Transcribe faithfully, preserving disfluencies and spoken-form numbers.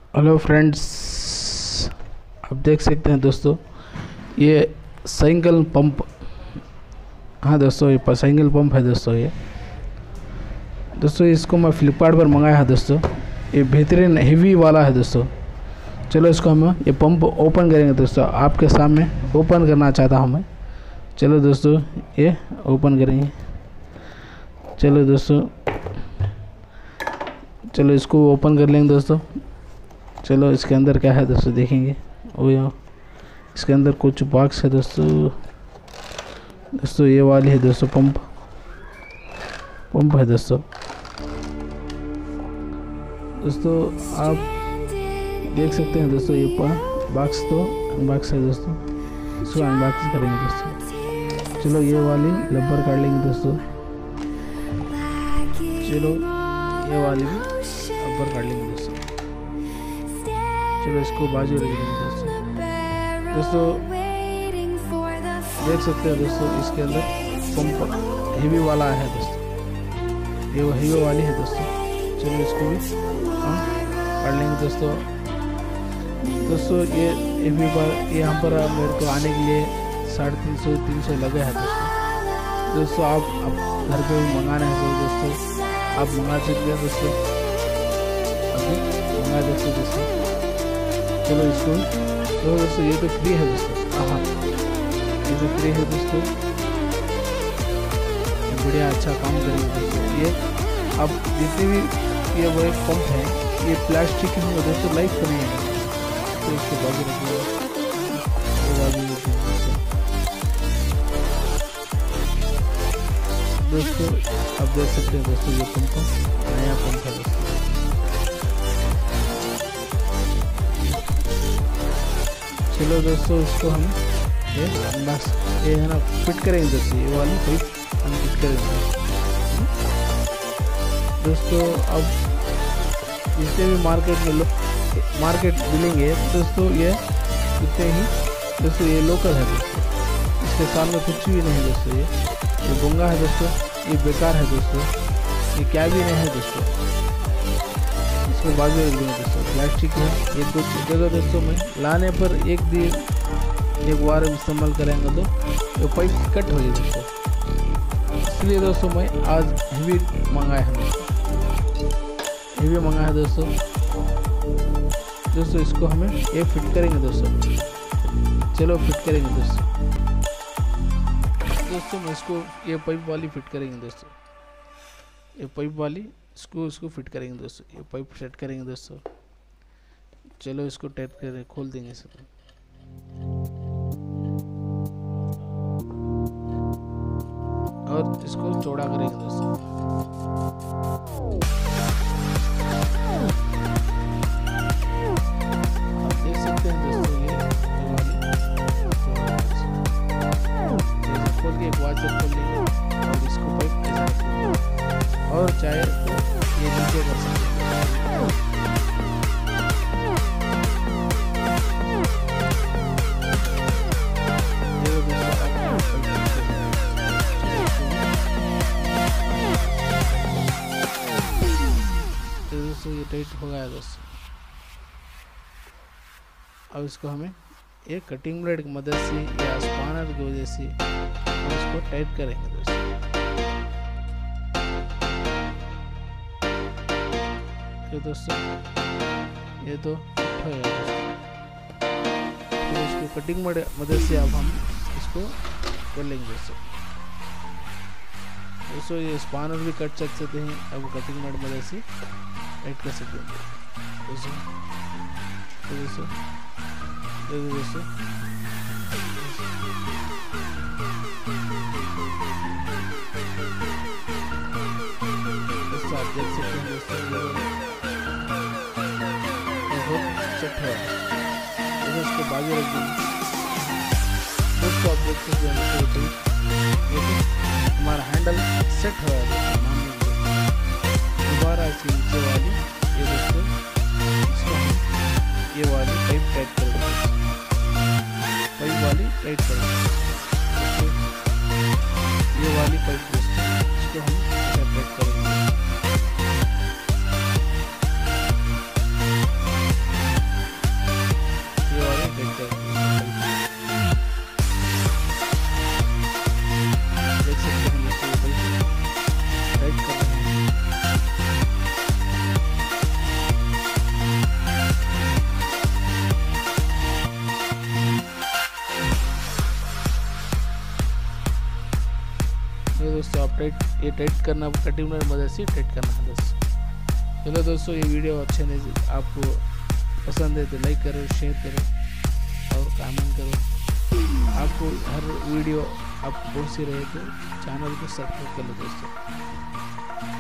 Hello friends, आप देख सकते हैं दोस्तों, ये साइकिल पंप। हाँ दोस्तों, ये साइकिल पंप है दोस्तों। ये दोस्तों इसको मैं फ्लिपकार्ट पर मंगाया है दोस्तों। ये बेहतरीन हेवी वाला है दोस्तों। चलो इसको हम ये पंप ओपन करेंगे दोस्तों। आपके सामने ओपन करना चाहता हूँ मैं। चलो दोस्तों ये ओपन करेंगे। चलो दोस्तों, चलो इसको ओपन कर लेंगे दोस्तों। चलो इसके अंदर क्या है दोस्तों देखेंगे। ओ यार, इसके अंदर कुछ बॉक्स है दोस्तों। दोस्तों ये वाली है दोस्तों, पंप पंप है दोस्तों। दोस्तों आप देख सकते हैं दोस्तों, ये बॉक्स तो अनबॉक्स है दोस्तों। इसको अनबॉक्स करेंगे दोस्तों। चलो ये वाली रबर काट लेंगे दोस्तों। चलो ये वाली भी रबर काट लेंगे दोस्तों। चलो इसको बाजू रख देंगे दोस्तों। दोस्तों देख सकते हैं दोस्तों, इसके अंदर पंप हेवी वाला है दोस्तों। ये हेवी वाली है दोस्तों। चलो इसको भी हम काट लेंगे दोस्तों। दोस्तों ये हेवी पर यहाँ पर मेरे को आने के लिए साढ़े तीन सौ तीन सौ लगे हैं दोस्तों। दोस्तों आप आप घर पे भी मंगाना है दोस्तों, आप मंगा सकते हैं दोस्तों। अभी मंगा सकते दोस्तों। चलो इसको तो दोस्तों ये तो फ्री है दोस्तों। हाँ ये तो फ्री है दोस्तों। बढ़िया अच्छा काम करेंगे दोस्तों। ये अब जितने भी ये वो एक पंप है, ये प्लास्टिक की है दोस्तों, लाइफ का नहीं है। तो इसको बाजू रखिए, बाजू दोस्तों। आप देख सकते हैं दोस्तों, ये पंप नया पंप है दोस्तों। चलो दोस्तों इसको हम ये बस ये है ना फिट करेंगे दोस्तों। ये वाली पाइप हम फिट करेंगे दोस्तों। अब जितने भी मार्केट में लोग मार्केट मिलेंगे दोस्तों, ये इतने ही दोस्तों। ये लोकल है दोस्तों, इसके सामने कुछ भी नहीं दोस्तों। ये ये गुंगा है दोस्तों, ये बेकार है दोस्तों, ये क्या भी नहीं है दोस्तों। इसको बाजू रख देंगे दोस्तों। प्लास्टिक है ये कुछ जगह दोस्तों में लाने पर एक दिन एक बार इस्तेमाल करेंगे तो ये पाइप कट हो जाएगी दोस्तों। इसलिए दोस्तों मैं आज हेवी मंगाया है दोस्तों, हेवी मंगाया है दोस्तों। दोस्तों इसको हमें ये फिट करेंगे दोस्तों। चलो फिट करेंगे दोस्तों। दोस्तों मैं इसको ये पाइप वाली फिट करेंगे दोस्तों। ये पाइप वाली इसको इसको फिट करेंगे दोस्तों। ये पाइप सेट करेंगे दोस्तों। चलो इसको टाइट कर खोल देंगे सर, और इसको चौड़ा करेंगे दोस्तों। आप देख सकते हैं दोस्तों, ये खोल के एक वाचर खोल लेंगे और इसको पाइप और चाहे तो ये नीचे कर सकते हैं। दोस्तों ये टाइट हो गया दोस्तों। अब इसको हमें एक कटिंग ब्लेड की मदद से या स्पानर की वजह से हम इसको टाइट करेंगे दोस्तों। ये दोस्तों ये तो फिट हो गया दोस्तों। तो इसको कटिंग मदद से अब हम इसको कर लेंगे दोस्तों। दोस्तों ये स्पानर भी कट सकते हैं, अब कटिंग मदद से टाइट कर सकते हैं दोस्तों। तो दोस्तों देखो दोस्तों, दोस्तों आप देख सकते हैं दोस्तों, सेट है। तो इसको बाजू रख देंगे दोस्तों। आप देख सकते हैं ये हमारा हैंडल सेट हो रहा है। दोबारा इसके नीचे वाली ये दोस्तों, इसको हम ये वाली पाइप टाइट कर देंगे। पाइप वाली टाइट कर देंगे। ये वाली पाइप दोस्तों, इसको हम टाइट करेंगे। टाइट ये टाइट करना कंटेनर मदद से टाइट करना है दोस्तों। चलो दोस्तों, ये वीडियो अच्छे नहीं आपको पसंद है तो लाइक करो, शेयर करो और कमेंट करो। आपको हर वीडियो आपको पहुँच रहे तो चैनल को सब्सक्राइब कर लो दोस्तों।